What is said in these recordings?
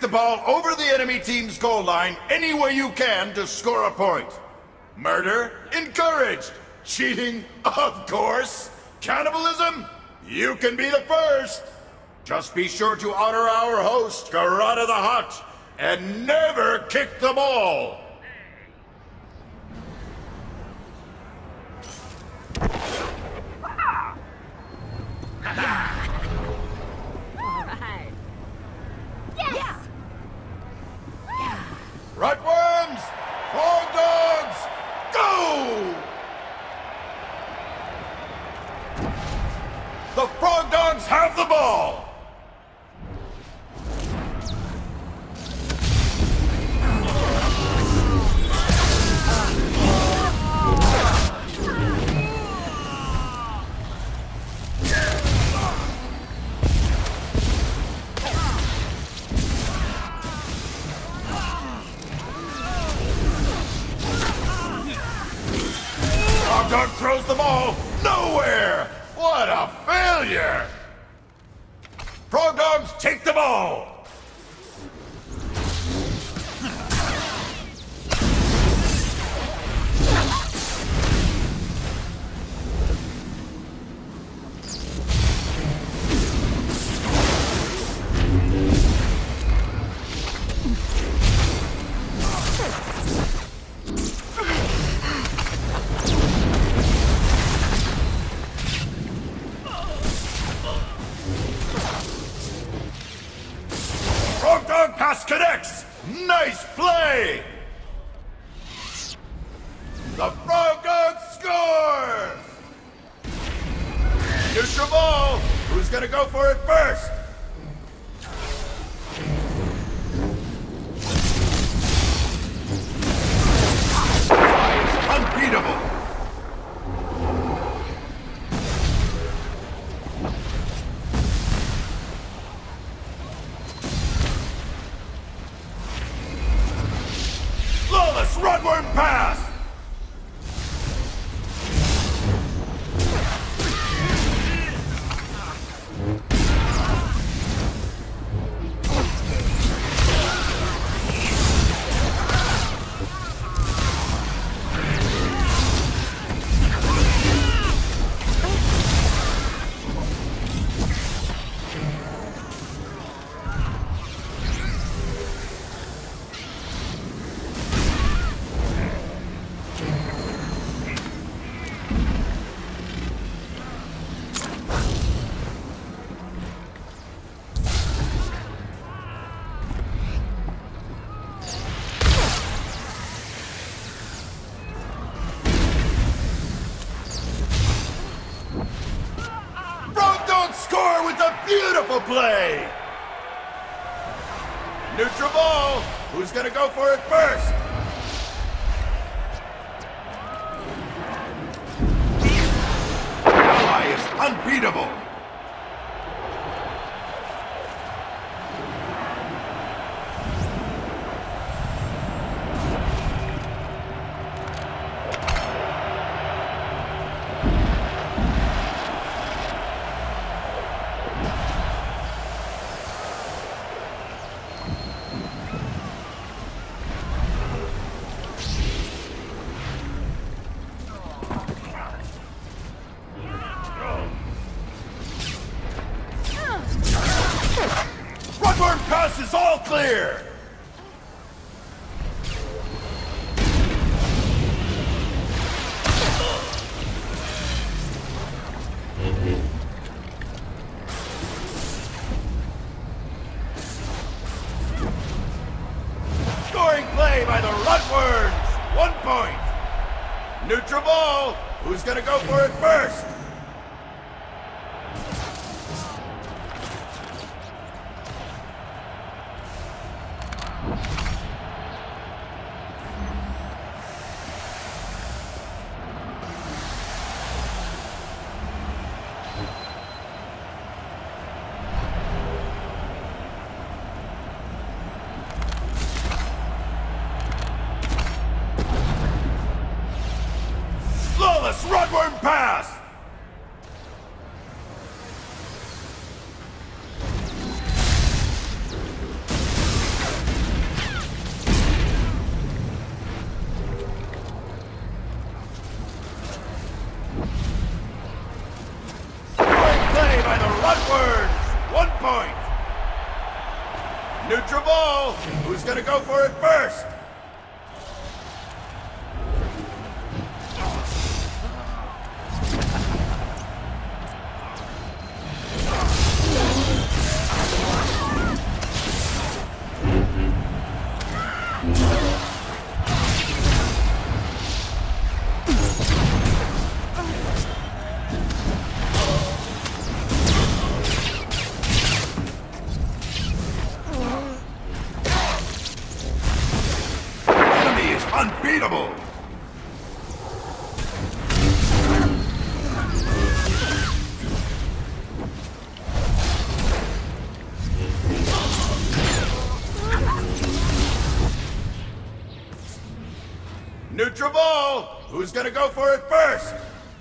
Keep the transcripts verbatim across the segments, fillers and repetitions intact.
ball over the enemy team's goal line any way you can to score a point. Murder? Encouraged. Cheating? Of course. Cannibalism? You can be the first. Just be sure to honor our host, Garada the Hutt, and never kick the ball. Rutworms! Frog Dogs! Go! The Frog Dogs have the ball! Frog Dog throws the ball nowhere! What a failure! Frog Dogs take the ball! Frog Dog pass connects! Nice play! The Frog Dogs score! Neutral ball! Who's gonna go for it first? Unbeatable! Flawless Rudworm pass! Score with a beautiful play! Neutral ball! Who's gonna go for it first? Ally is unbeatable! Rudworm pass is all clear! Scoring play by the Rudworms! One point! Neutral ball! Who's gonna go for it first? Flawless Rudworm pass! Neutral ball! Who's gonna go for it first? Unbeatable! Neutral ball! Who's gonna go for it first?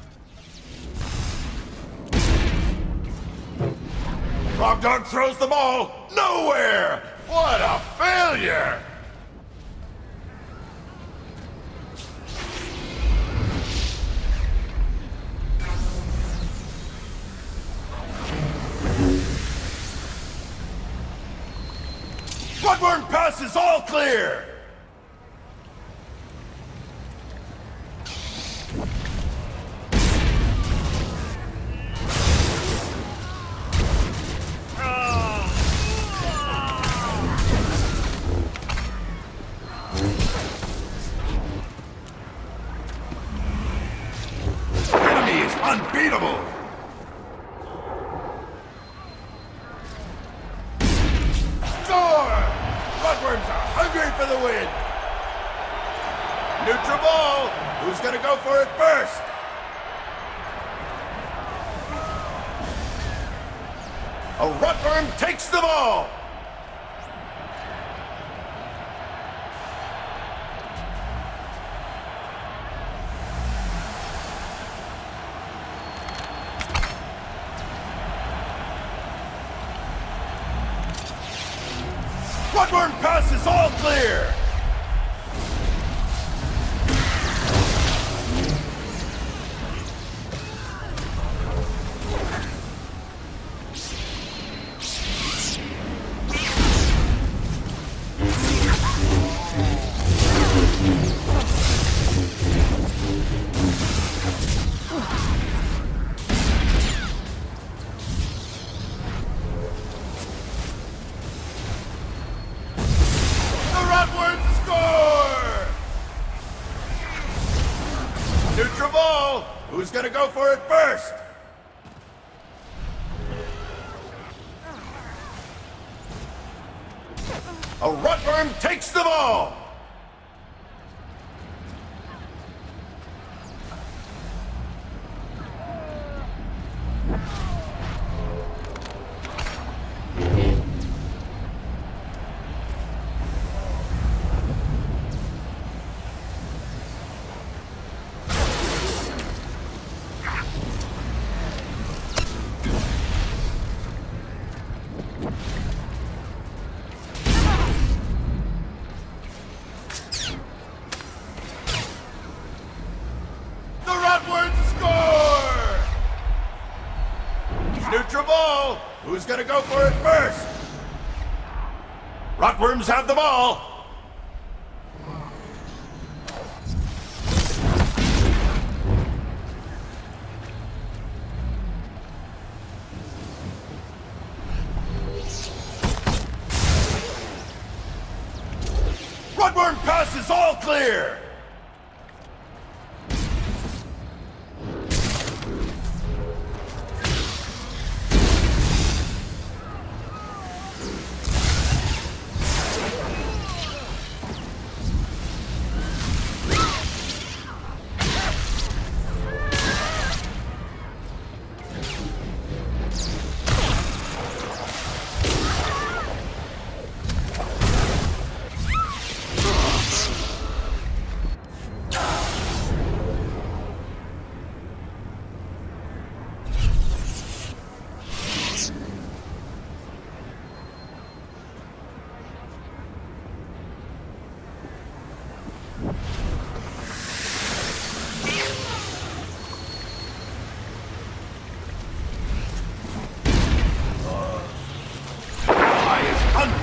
Rock Dog throws the ball nowhere! What a failure! Bloodworm pass is all clear! Enemy is unbeatable! Bloodworms are hungry for the win! Neutral ball! Who's gonna go for it first? A Rotworm takes the ball! Bloodworm pass is all clear! Neutral ball! Who's gonna go for it first? A Rotworm takes the ball! Neutral ball! Who's gonna go for it first? Rotworms have the ball! Rotworm pass is all clear!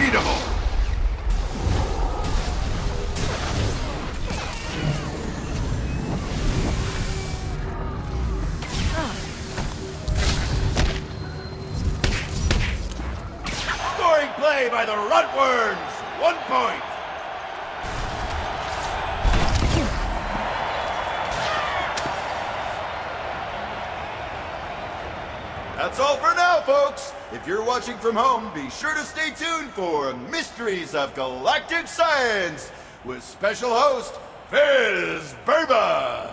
unbeatable. Scoring play by the Runtworms. One point. That's all for now, folks. If you're watching from home, be sure to stay tuned for Mysteries of Galactic Science with special host Fizz Burba.